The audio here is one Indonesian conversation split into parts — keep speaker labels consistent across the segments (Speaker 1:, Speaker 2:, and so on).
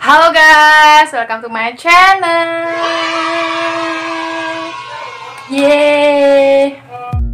Speaker 1: Halo guys, welcome to my channel. Yeay.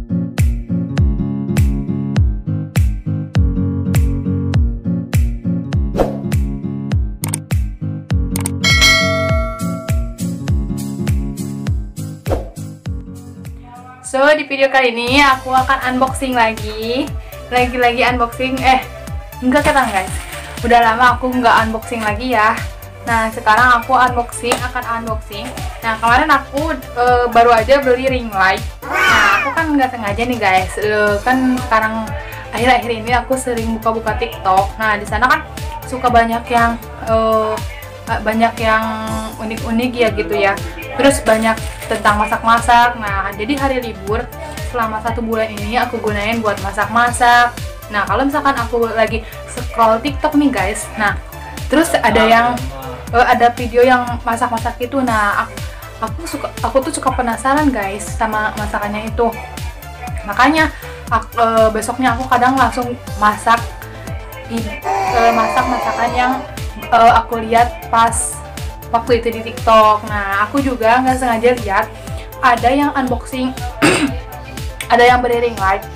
Speaker 1: So, di video kali ini aku akan unboxing lagi unboxing. Enggak kata guys. Udah lama aku nggak unboxing lagi ya. Nah, sekarang aku akan unboxing. Nah, kemarin aku baru aja beli ring light. Nah, aku kan nggak sengaja nih guys. Kan sekarang akhir-akhir ini aku sering buka-buka TikTok. Nah, di sana kan suka banyak yang unik-unik ya gitu ya. Terus banyak tentang masak-masak. Nah, jadi hari libur selama 1 bulan ini aku gunain buat masak-masak. Nah, kalau misalkan aku lagi scroll TikTok nih guys, nah terus ada video yang masak-masak itu. Nah, aku tuh suka penasaran guys sama masakannya itu. Makanya besoknya aku kadang langsung masak masakan yang aku lihat pas waktu itu di TikTok. Nah, aku juga nggak sengaja lihat ada yang unboxing ada yang beli ring light.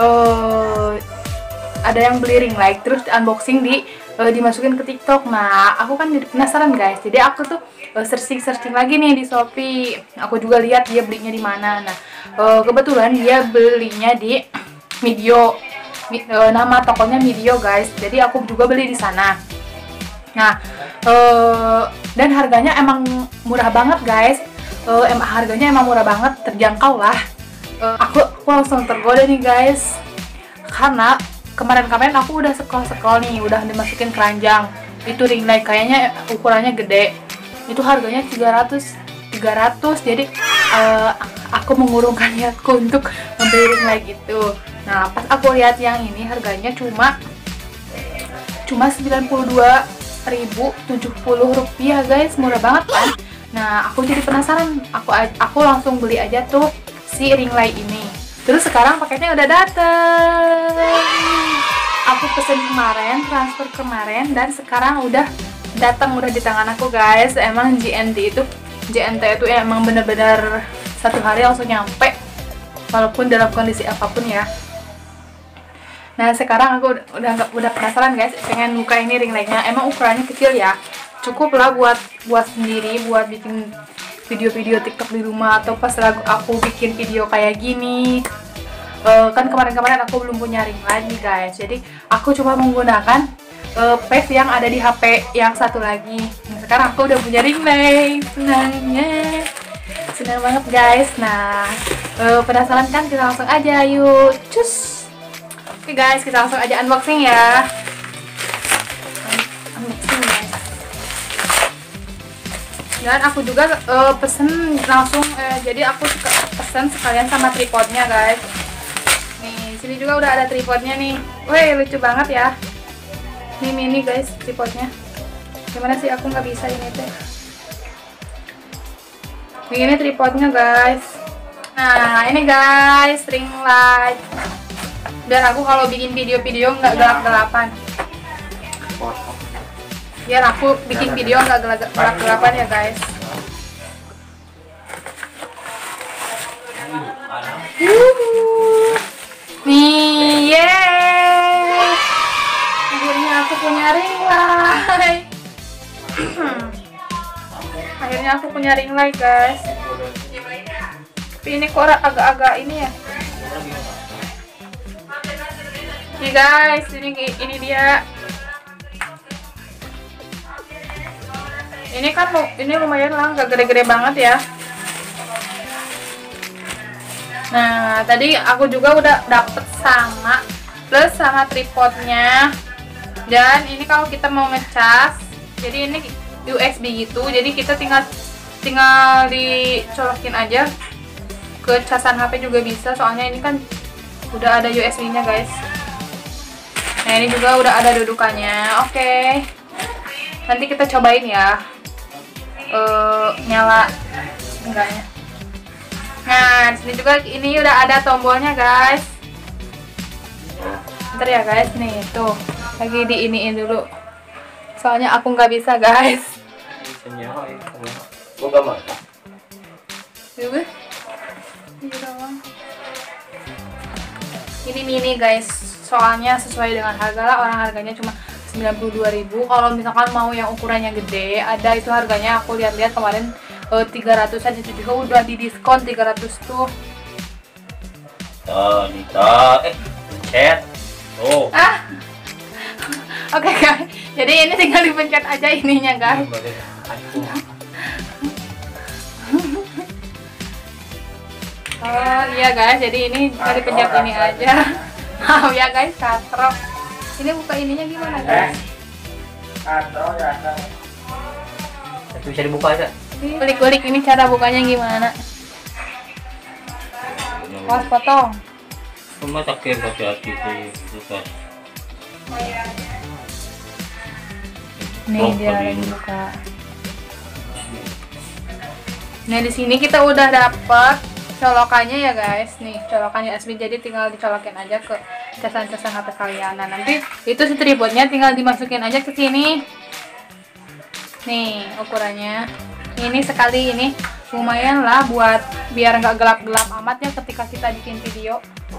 Speaker 1: Ada yang beli ring light terus unboxing dimasukin ke TikTok. Nah, aku kan jadi penasaran guys. Jadi aku tuh searching lagi nih di Shopee. Aku juga lihat dia belinya di mana. Nah, kebetulan dia belinya di Mideo. Nama tokonya Mideo guys. Jadi aku juga beli di sana. Nah, dan harganya emang murah banget guys. Harganya emang murah banget, terjangkau lah. Aku langsung tergoda nih guys. Karena kemarin aku udah scroll nih, udah dimasukin keranjang. Itu ring light kayaknya ukurannya gede. Itu harganya 300. Jadi aku mengurungkan niatku untuk membeli ring light itu. Nah, pas aku lihat yang ini harganya cuma 92.070 rupiah guys, murah banget kan. Nah, aku jadi penasaran, aku langsung beli aja tuh si ring light ini. Terus sekarang paketnya udah dateng. Aku pesen kemarin, transfer kemarin, dan sekarang udah datang, udah di tangan aku guys. Emang JNT itu emang bener-bener 1 hari langsung nyampe, walaupun dalam kondisi apapun ya. Nah, sekarang aku udah penasaran guys, pengen buka ini ring lightnya. Emang ukurannya kecil ya, cukup lah buat sendiri, buat bikin video-video TikTok di rumah, atau pas aku bikin video kayak gini. Kan kemarin aku belum punya ring light nih guys, jadi aku cuma menggunakan paste yang ada di HP yang satu lagi. Nah, sekarang aku udah punya ring light, senang banget guys. Nah, penasaran kan? Kita langsung aja yuk, cus. Oke guys, kita langsung aja unboxing ya. Unboxing guys. Dan aku juga pesen langsung, jadi aku pesen sekalian sama tripodnya guys. Nih, sini juga udah ada tripodnya nih. Wih, lucu banget ya. Ini mini guys tripodnya. Gimana sih, aku nggak bisa ini teh. Ini tripodnya guys. Nah, ini guys ring light. Biar aku kalau bikin video-video nggak gelap-gelapan. Biar aku bikin video nggak gelap-gelapan ya guys. Nih, yeay! Akhirnya aku punya ring light. Akhirnya aku punya ring light guys. Tapi ini kok agak-agak ini ya. Nih guys, ini dia. Ini lumayan lah, nggak gede-gede banget ya. Nah, tadi aku juga udah dapet plus sama tripodnya. Dan ini kalau kita mau ngecas, jadi ini USB gitu, jadi kita tinggal dicolokin aja ke casan HP juga bisa, soalnya ini kan udah ada USB nya guys. Nah, ini juga udah ada dudukannya. Oke, nanti kita cobain ya. Nyala enggaknya. Nah, disini juga ini udah ada tombolnya guys. Bentar ya guys, nih tuh lagi diiniin dulu. Soalnya aku nggak bisa guys.
Speaker 2: Buka mah.
Speaker 1: Ini mini guys, soalnya sesuai dengan harga lah, orang harganya cuma 92.000. Kalau misalkan mau yang ukurannya gede, ada itu harganya aku lihat-lihat kemarin 300-an, itu juga udah di diskon 300 tuh.
Speaker 2: Pencet. Oh.
Speaker 1: Oke guys, jadi ini tinggal dipencet aja ininya guys. Oh iya guys, jadi ini tinggal dipencet ini aja. Maaf ya guys, katrok. Ini buka ininya gimana guys?
Speaker 2: Itu bisa dibuka aja.
Speaker 1: Kulik-kulik ini cara bukanya gimana? Pas potong.
Speaker 2: Cuma sakit hati-hati sih.
Speaker 1: Nih dia lagi buka. Nah di sini kita udah dapet colokannya ya guys. Nih colokannya USB, jadi tinggal dicolokin aja ke casan-casan HP kalian. Nah nanti itu si tripodnya tinggal dimasukin aja ke sini. Nih ukurannya. Ini sekali ini lumayan lah buat biar nggak gelap-gelap amat ya ketika kita bikin video.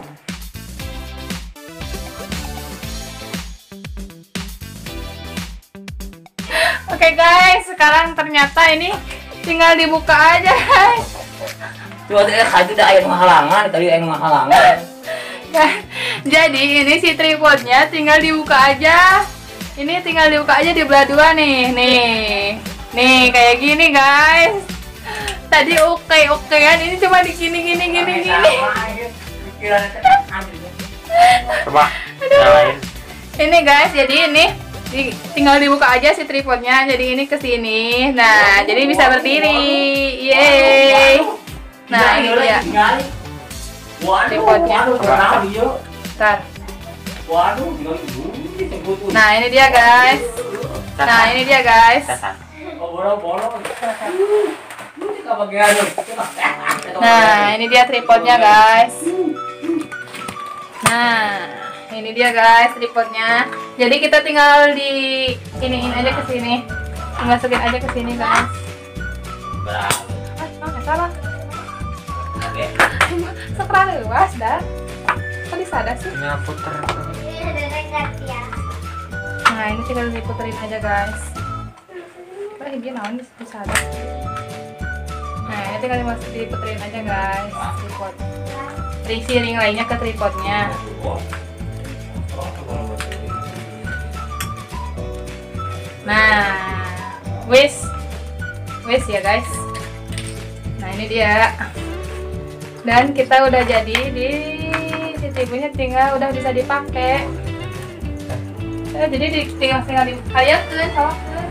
Speaker 1: Oke guys, sekarang ternyata ini tinggal dibuka aja guys.
Speaker 2: Tuh ada udah air menghalangan, tadi air menghalangan.
Speaker 1: Jadi ini si tripodnya tinggal dibuka aja. Ini tinggal dibuka aja di belah dua nih. Nih kayak gini guys. Tadi oke-okean, ini cuma di gini.
Speaker 2: Coba nyalain.
Speaker 1: Ini guys, jadi ini tinggal dibuka aja si tripodnya, jadi ini ke sini. Nah, jadi bisa berdiri. Yeay. Nah, ini dia tripodnya. Bentar. Nah, ini dia guys. Nah, ini dia tripodnya guys. Nah, ini dia guys tripodnya. Jadi kita tinggal di iniin aja ke sini. Masukin aja ke sini guys. Salah. Sekarang luas dah. Kok disadar sih?
Speaker 2: Puter.
Speaker 1: Nah, ini tinggal diputerin aja guys. Dia naon disadar. Nah, ini tinggal diputerin aja guys tripod. Isi ring lainnya ke tripodnya. Nah, wis ya guys. Nah ini dia. Dan kita udah jadi di TV-nya, tinggal udah bisa dipakai. Jadi tinggal diayakeun sawakeun.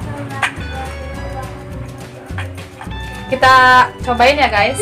Speaker 1: Kita cobain ya guys.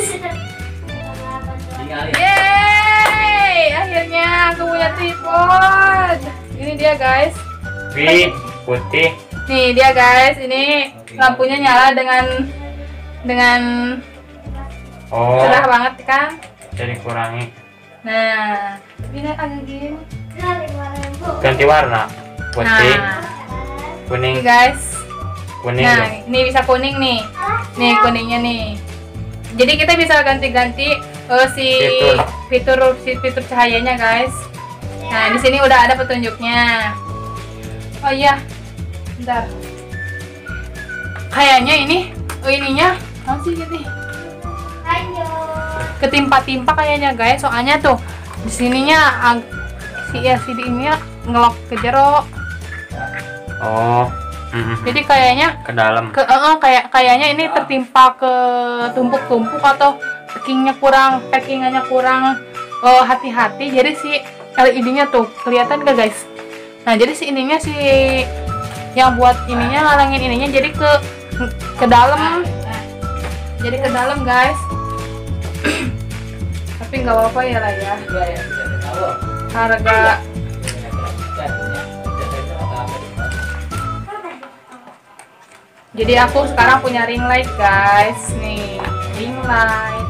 Speaker 1: Yeay, akhirnya aku punya tripod. Ini dia guys.
Speaker 2: Putih.
Speaker 1: Nih dia guys, ini lampunya nyala dengan cerah banget kan?
Speaker 2: Jadi kurangi.
Speaker 1: Nah, ini agak gini.
Speaker 2: Ganti warna. Putih.
Speaker 1: Nah,
Speaker 2: Kuning.
Speaker 1: nih guys.
Speaker 2: Kuning.
Speaker 1: Nah, ini bisa kuning nih. Nih kuningnya nih. Jadi kita bisa ganti-ganti fitur cahayanya guys. Nah, di sini udah ada petunjuknya. Oh iya. Bentar. Kayaknya ininya apa sih ini? Ketimpa-timpa kayaknya guys, soalnya tuh di sininya si LCD ini ngelok ke jero.
Speaker 2: Oh.
Speaker 1: Jadi kayaknya
Speaker 2: Ke dalam.
Speaker 1: Kayaknya ini tertimpa ke tumpuk-tumpuk atau packingannya kurang hati-hati. Jadi si LED-nya tuh kelihatan gak guys? Nah, jadi si ininya yang buat ininya ngalangin ininya jadi ke dalam. Jadi ke dalam guys. Tapi nggak apa-apa ya lah ya. Harga Jadi aku sekarang punya ring light guys. Nih, ring light.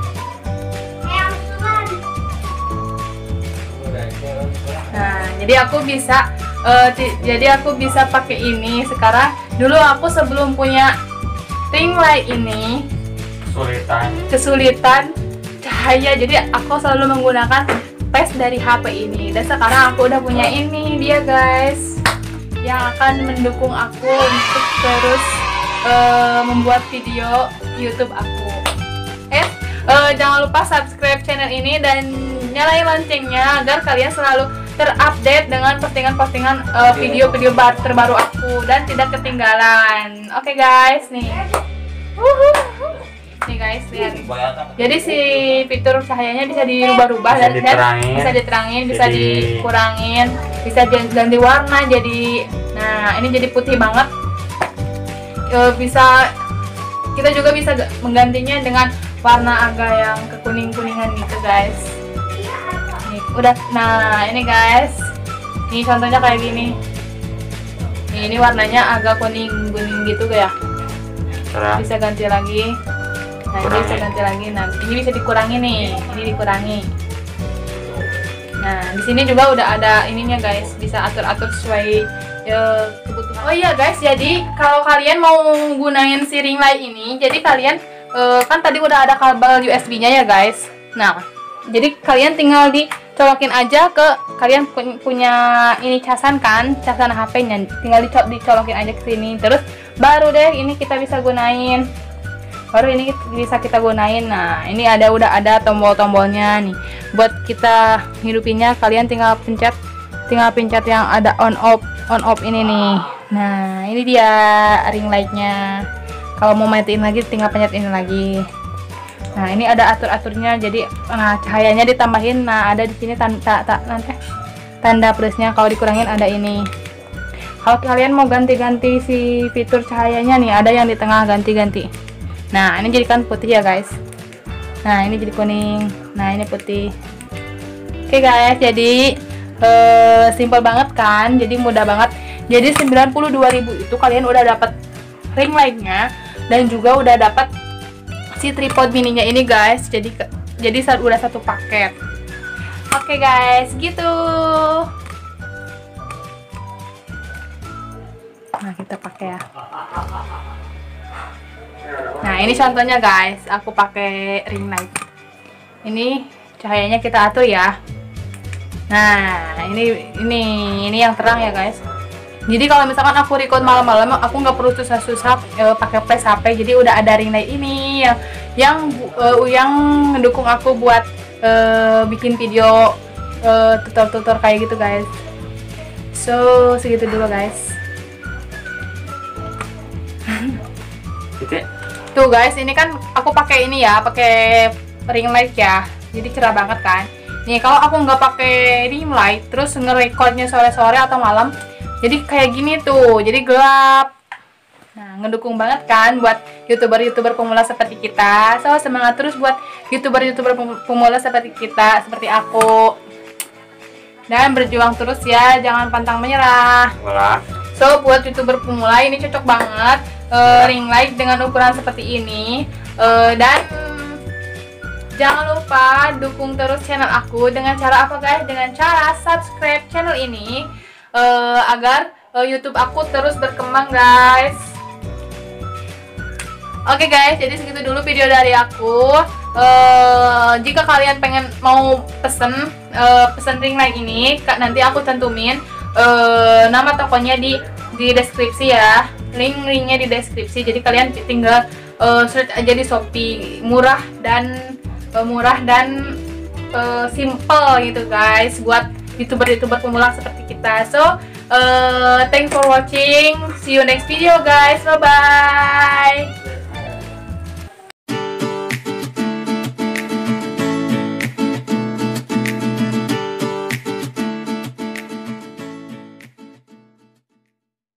Speaker 1: Nah, jadi aku bisa pakai ini sekarang. Dulu aku sebelum punya ring light ini kesulitan cahaya, jadi aku selalu menggunakan flash dari HP ini. Dan sekarang aku udah punya ini dia guys, yang akan mendukung aku untuk terus membuat video YouTube aku. Jangan lupa subscribe channel ini dan nyalain loncengnya agar kalian selalu terupdate dengan postingan-postingan video-video terbaru aku dan tidak ketinggalan. Oke guys, nih. Nih guys, lihat. Jadi si fitur cahayanya bisa dirubah-rubah dan bisa diterangin, bisa dikurangin, bisa ganti warna jadi, nah ini jadi putih banget. Kita juga bisa menggantinya dengan warna agak yang kekuning-kuningan gitu guys. Nih, udah. Nah ini guys, ini contohnya kayak gini. Nih, ini warnanya agak kuning-kuning gitu ya. Bisa ganti lagi. Nah ini bisa ganti lagi. Nah ini bisa dikurangi nih. Ini dikurangi. Nah di sini juga udah ada ininya guys. Bisa atur-atur sesuai kebutuhan. Oh iya guys, jadi kalau kalian mau gunain si ring light ini, jadi kalian kan tadi udah ada kabel USB-nya ya guys. Nah, jadi kalian tinggal dicolokin aja ke, kalian punya ini casan kan, casan HP-nya, tinggal dicolokin aja ke sini. Terus baru deh ini kita bisa gunain. Nah, ini udah ada tombol-tombolnya nih. Buat kita hidupinnya, kalian tinggal pencet yang ada on off ini nih. Nah, ini dia ring light-nya. Kalau mau matiin lagi tinggal pencet ini lagi. Nah, ini ada atur-aturnya. Jadi cahayanya ditambahin. Nah, ada di sini tanda plusnya. Kalau dikurangin ada ini. Kalau kalian mau ganti-ganti si fitur cahayanya nih, ada yang di tengah ganti-ganti. Nah, ini jadikan putih ya guys. Nah, ini jadi kuning. Nah, ini putih. Oke guys, jadi simple banget kan, jadi mudah banget. Jadi 92.000 itu kalian udah dapat ring light-nya dan juga udah dapat si tripod mininya ini guys. Jadi udah satu paket. Oke guys, gitu. Nah, kita pakai ya. Nah, ini contohnya guys, aku pakai ring light. Ini cahayanya kita atur ya. Nah, ini yang terang ya guys. Jadi kalau misalkan aku record malam-malam, aku nggak perlu susah-susah pakai flash HP. Jadi udah ada ring light ini yang mendukung aku buat bikin video tutor-tutor kayak gitu guys. So segitu dulu guys. Tuh guys, ini kan aku pakai ini ya, pakai ring light ya. Jadi cerah banget kan. Nih kalau aku nggak pakai ring light, terus nge-recordnya sore-sore atau malam, jadi kayak gini tuh, jadi gelap. Nah, ngedukung banget kan buat youtuber-youtuber pemula seperti kita. So semangat terus buat youtuber-youtuber pemula seperti kita, seperti aku. Dan berjuang terus ya, jangan pantang menyerah. So buat youtuber pemula ini cocok banget ring light dengan ukuran seperti ini. Dan jangan lupa dukung terus channel aku dengan cara apa guys? Dengan cara subscribe channel ini agar YouTube aku terus berkembang guys. Oke guys, jadi segitu dulu video dari aku. Jika kalian mau pesen ring light ini, nanti aku tentuin nama tokonya di deskripsi ya. Linknya di deskripsi. Jadi kalian tinggal search aja di Shopee. Murah dan simple gitu guys buat youtuber pemula seperti kita. So thanks for watching, see you next video guys, bye bye.